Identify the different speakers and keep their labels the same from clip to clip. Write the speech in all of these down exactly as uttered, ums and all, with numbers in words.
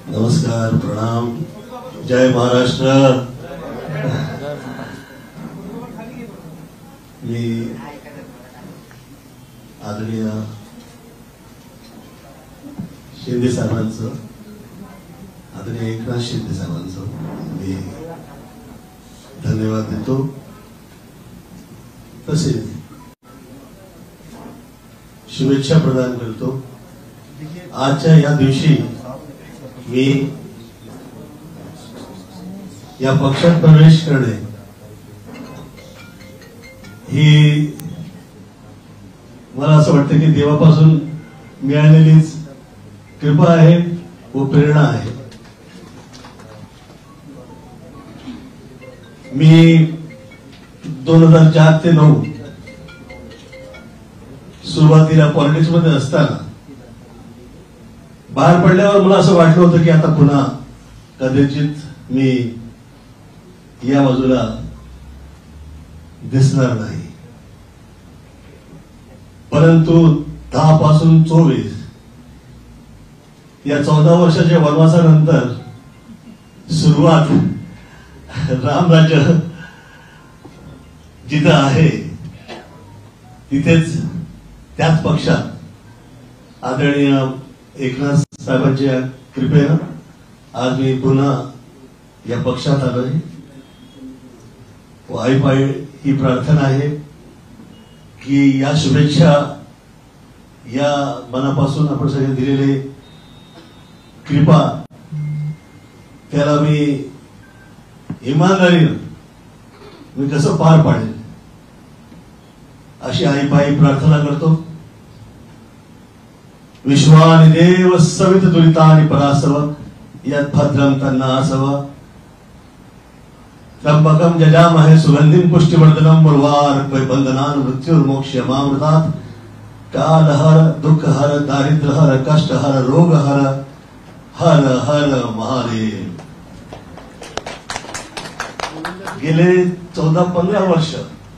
Speaker 1: नमस्कार, प्रणाम, जय महाराष्ट्र। मी आदरणीय शिंदे साहेबांचं, आदरणीय एकनाथ शिंदे साहेबांचं मी धन्यवाद देतो। तसेच शुभेच्छा प्रदान करतो। आजच्या या दिवशी मी या पक्षात प्रवेश करणे ही मला असं वाटतं की देवापासून मिळालेलीच कृपा आहे व प्रेरणा आहे। मी दोन हजार चार ते नऊ सुरुवातीला पॉलिटिक्स मध्ये असताना बाहेर पडल्यावर मला असं वाटलं होतं की आता पुन्हा कदाचित मी या बाजूला दिसणार नाही, परंतु दहा पासून चोवीस या चौदा वर्षाच्या वनवासानंतर सुरुवात रामराज्य जिथं आहे तिथेच त्याच पक्षात आदरणीय एकनाथ साहेबांच्या कृपेनं आज मी पुन्हा या पक्षात आलोय व आई पाय ही प्रार्थना आहे की या शुभेच्छा या मनापासून आपण सगळे दिलेले कृपा त्याला मी इमानदारीनं मी कसं पार पाडेल अशी आई पायी प्रार्थना करतो। विश्वानि देव सवित दुरितानि परासव यत् भद्रं तन्नासव त्र्यंबकं जजामहे सुगंधिं पुष्टिवर्धनम् उर्वारुकं बन्धनान् मृत्युर्मोक्षमामृतात् कालहर दुःखहर दारिद्र्यहर कष्टहर रोगहर हर हर महादेव। गेले चौदा पंधरा वर्ष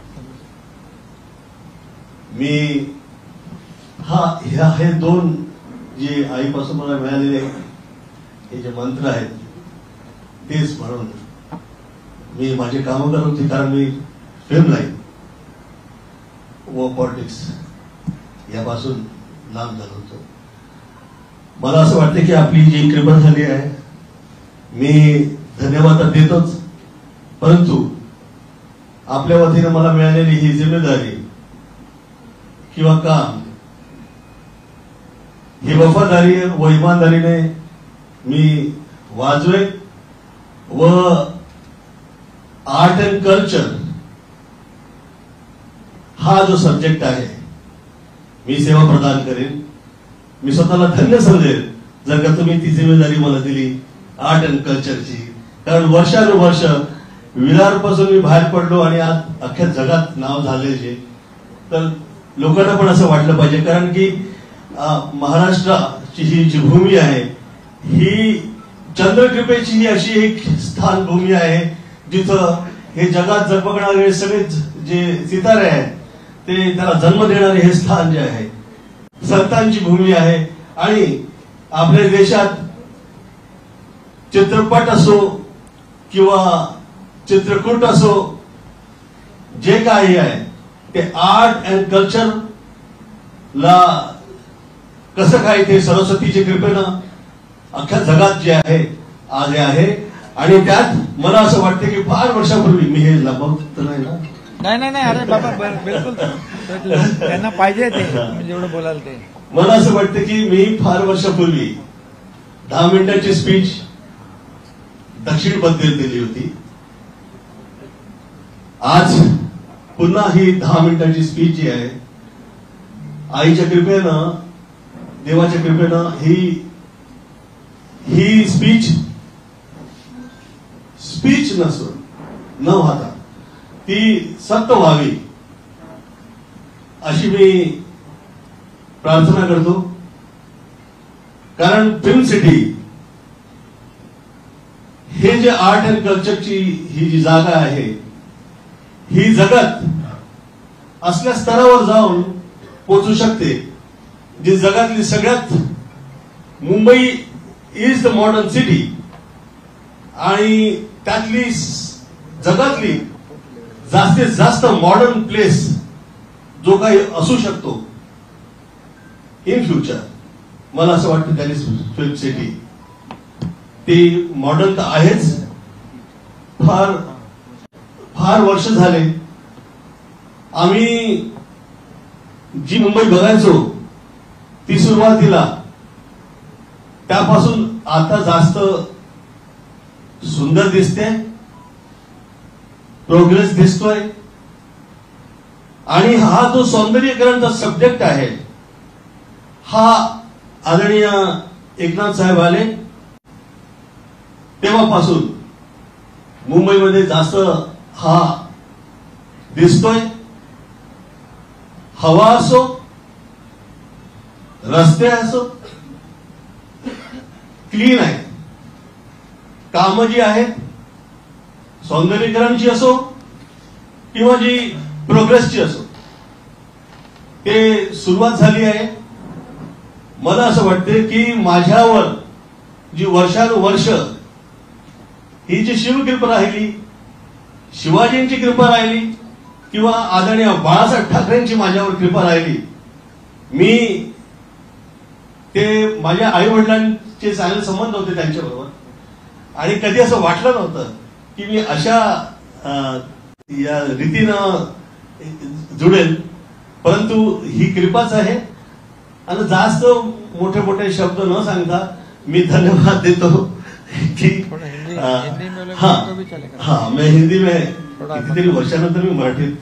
Speaker 1: मी हा ह्या हे दोन जे आईपासून मला मिळालेले हे जे मंत्र आहेत तेच म्हणून मी माझे कामं करत होते, कारण मी फिल्म लाईन व पॉलिटिक्स यापासून लांब झालो होतो। मला असं वाटतं की आपली जी कृपा झाली आहे मी धन्यवाद देतोच, परंतु आपल्या वतीने मला मिळालेली ही जिम्मेदारी किंवा काम ही वफादारी व इमानदारीने मी वाजवे व आर्ट अँड कल्चर हा जो सब्जेक्ट आहे मी सेवा प्रदान करेन। मी स्वतःला धन्य समजेल जर का तुम्ही ती जिम्मेदारी मला दिली आर्ट अँड कल्चरची, कारण वर्षानुवर्ष विरारपासून मी बाहेर पडलो आणि आज अख्ख्या जगात नाव झाले जे, तर लोकांना पण असं वाटलं पाहिजे, कारण की महाराष्ट्राची ही जी भूमी आहे ही चंद्रकृपेची ही अशी एक स्थान भूमी आहे जिथं हे जगात जगबगणारे सगळे जे सितारे आहेत ते त्याला जन्म देणारे हे स्थान जे आहे संतांची भूमी आहे। आणि आपल्या देशात चित्रपट असो किंवा चित्रकूट असो जे काही आहे ते आर्ट अँड कल्चर ला कसं काय ते सरस्वतीच्या कृपेनं अख्ख्या जगात जे आहे आज आहे। आणि त्यात मला असं वाटतं की फार वर्षापूर्वी मी हे लपवत नाही ना,
Speaker 2: नाही नाही नाही अरे बाबा बिलकुल त्यांना पाहिजे ते जेवढं बोलाल ते।
Speaker 1: मला असं वाटतं की मी फार वर्षापूर्वी दहा मिनिटाची स्पीच दक्षिण बद्दल दिली होती। आज पुन्हा ही दहा मिनिटाची स्पीच जी आहे आईच्या कृपेनं देवाच्या कृपेनं ही ही स्पीच स्पीच नसून न व्हाता ती सत्य व्हावी अशी मी प्रार्थना करतो। कारण फिल्म सिटी हे जे आर्ट अँड कल्चरची ही जी जागा आहे ही जगात असल्या स्तरावर जाऊन पोहोचू शकते जी जगातली सगळ्यात Mumbai is the modern city आणि त्यातली जगातली जास्तीत जास्त मॉडर्न प्लेस जो काही असू शकतो इन फ्युचर, मला असं वाटतं त्याने फिल्म सिटी ती मॉडर्न तर आहेच. फार फार वर्ष झाले आम्ही जी मुंबई बघायचो ती सुरुवातीला त्यापासून आता जास्त सुंदर दिसते, प्रोग्रेस दिसतोय. आणि हा जो सौंदर्यीकरणचा सब्जेक्ट आहे हा आदरणीय एकनाथ साहेब आले तेव्हापासून मुंबईमध्ये जास्त हा दिसतोय. हवा असो, रस्ते असो, क्लीन आहे. कामं जी आहेत सौंदर्यीकरणची असो किंवा जी प्रोग्रेसची असो, ते सुरुवात झाली आहे. मला असं वाटते की माझ्यावर जी वर्षानुवर्ष ही जी शिवकृपा राहिली, शिवाजींची कृपा राहिली किंवा आदरणीय बाळासाहेब ठाकरेंची माझ्यावर कृपा राहिली, मी ते माझ्या आई वडिलांचे चांगले संबंध होते त्यांच्याबरोबर आणि कधी असं वाटलं नव्हतं की मी अशा या रीतीनं जुडेल. परंतु ही कृपाच आहे. आणि जास्त मोठे मोठे शब्द न सांगता मी धन्यवाद देतो की हाँ हाँ मैं हिंदी में कितीतरी वर्षानंतर मी मराठीत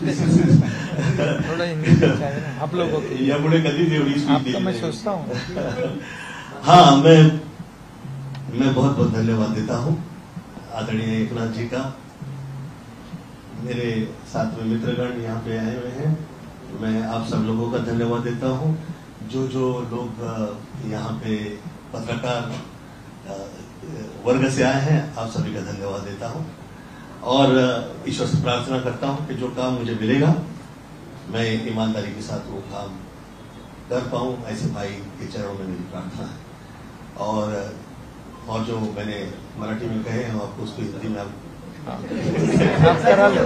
Speaker 2: आप लोगों की
Speaker 1: यापुढे कधीच एवढी स्पीच
Speaker 2: मैं सोचता हूँ.
Speaker 1: हाँ मैं मैं बहुत बहुत धन्यवाद देता हूँ आदरणीय एकनाथ जी का. मेरे साथ में मित्रगण यहाँ पे आए हुए हैं, मैं आप सब लोगों का धन्यवाद देता हूँ. जो जो लोग यहाँ पे पत्रकार वर्ग से आए हैं आप सभी का धन्यवाद देता हूँ और ईश्वर से प्रार्थना करता हूँ कि जो काम मुझे मिलेगा मैं ईमानदारी के साथ वो काम कर पाऊँ. ऐसे भाई के चरणों में मेरी प्रार्थना है. और और जो मैंने मराठी में कहे हैं आपको उसको हिंदी में आप
Speaker 2: आप करा लो.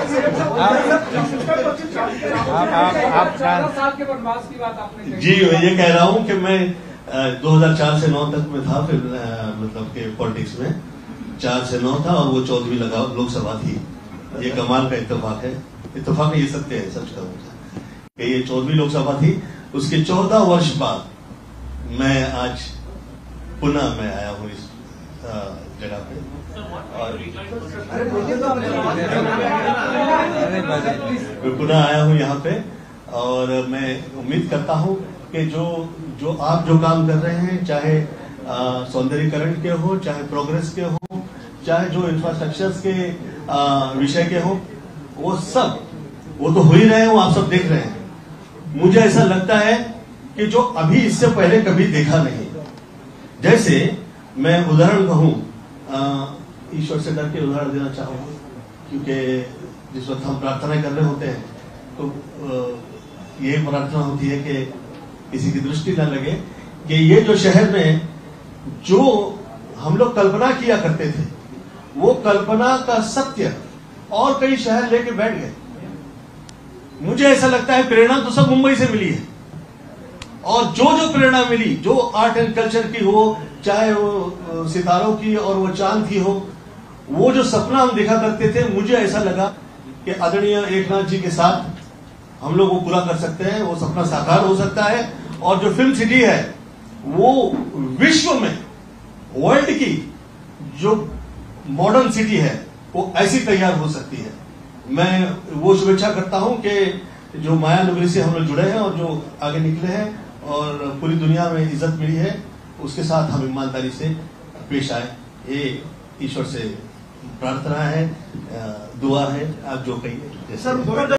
Speaker 2: आप आप
Speaker 1: जी मैं ये कह रहा हूँ कि मैं दो हज़ार चार से नौ तक में था, फिर मतलब के पॉलिटिक्स में चार से नौ था और वो चौदहवीं लगा लोकसभा थी. ये कमाल का इत्तेफाक है. इत्तेफाक ये सत्य है, सच कहूँगा कि ये चौदहवीं लोकसभा थी. उसके चौदह वर्ष बाद मैं आज पुनः मैं आया हूँ इस जगह पे और मैं पुनः आया हूँ यहाँ पे. और मैं उम्मीद करता हूँ कि जो जो आप जो काम कर रहे हैं, चाहे सौंदर्यीकरण के हो, चाहे प्रोग्रेस के हो, चाहे जो इंफ्रास्ट्रक्चर्स के विषय के हो, वो सब वो तो हो ही रहे हैं, वो आप सब देख रहे हैं. मुझे ऐसा लगता है कि जो अभी इससे पहले कभी देखा नहीं. जैसे मैं उदाहरण कहूं, ईश्वर से डर के उदाहरण देना चाहूंगा क्योंकि जिस वक्त हम प्रार्थना कर रहे होते हैं तो ये प्रार्थना होती है कि किसी की दृष्टि न लगे कि ये जो शहर में जो हम लोग कल्पना किया करते थे वो कल्पना का सत्य और कई शहर लेके बैठ गए. मुझे ऐसा लगता है प्रेरणा तो सब मुंबई से मिली है और जो जो प्रेरणा मिली, जो आर्ट एंड कल्चर की हो, चाहे वो सितारों की और वो चांद की हो, वो जो सपना हम देखा करते थे, मुझे ऐसा लगा कि आदरणीय एकनाथ जी के साथ हम लोग वो पूरा कर सकते हैं. वो सपना साकार हो सकता है और जो फिल्म सिटी है वो विश्व में, वर्ल्ड की जो मॉडर्न सिटी है वो ऐसी तैयार हो सकती है. मैं वो शुभेच्छा करता हूं कि जो माया नगरी से हम लोग जुड़े हैं और जो आगे निकले हैं और पूरी दुनिया में इज्जत मिली है, उसके साथ हम ईमानदारी से पेश आए. ये ईश्वर से प्रार्थना है, दुआ है, आप जो कहिए.